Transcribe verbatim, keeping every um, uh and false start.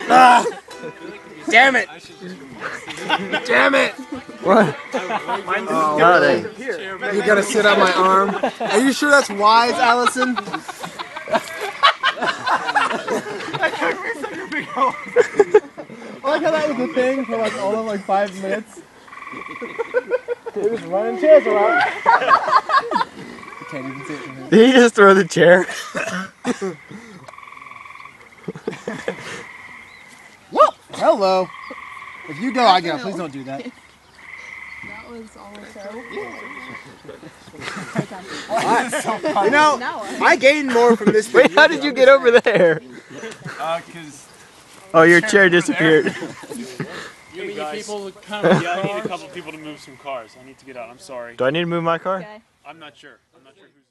Ah! Damn it! Damn it! What? Oh, oh, you gotta sit on my arm. Are you sure that's wise, Allison? I like how that was a thing for like all of like five minutes. They're just running chairs around. You can't even see it from here. Did he just throw the chair? Whoa! Hello. If you go, I go. Please don't do that. That was almost so. You know, I gained more from this. Wait, how did you get over there? Uh, cause oh, your chair disappeared. You guys, people kind of yeah, I need a couple people to move some cars. I need to get out. I'm sorry. Do I need to move my car? Okay. I'm not sure. I'm not sure who's